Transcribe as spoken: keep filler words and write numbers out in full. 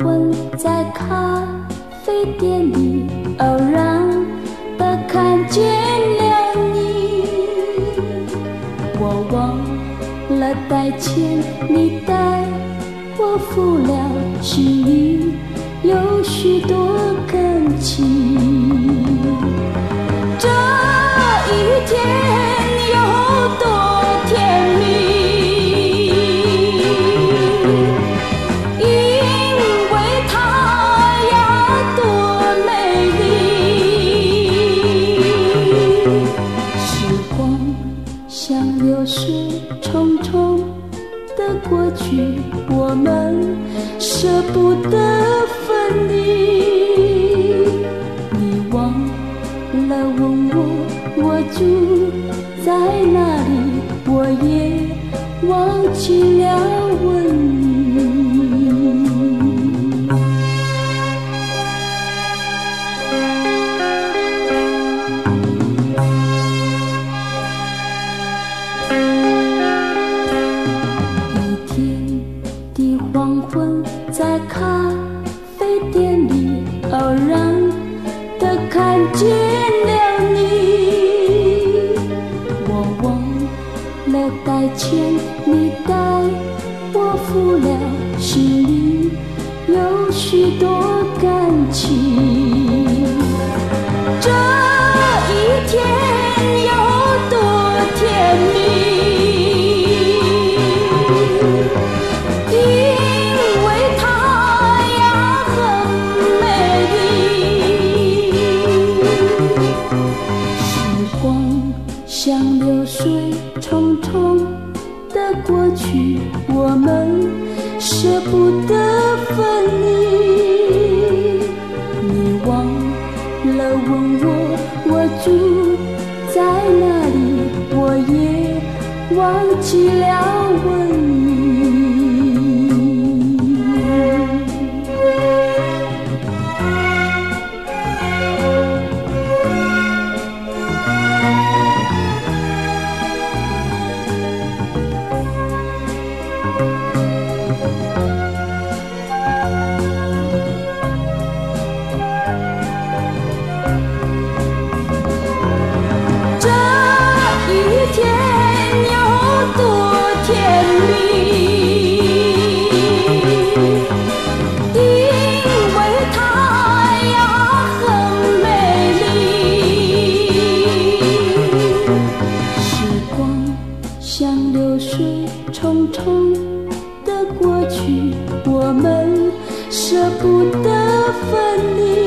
昏，在咖啡店里偶然的看见了你，我忘了带钱，你带我付了，心里有许多感情。这一天有多甜蜜，流水匆匆的过去，我们舍不得分离。你忘了问我，我住在哪里，我也忘记了问你。在咖啡店里偶然的看见了你，我忘了带钱，你带我付了，心里有许多感情。这一天有多甜蜜，像流水匆匆的过去，我们舍不得分离。你忘了问我，我住在哪里，我也忘记了问你。像流水匆匆的过去，我们舍不得分离。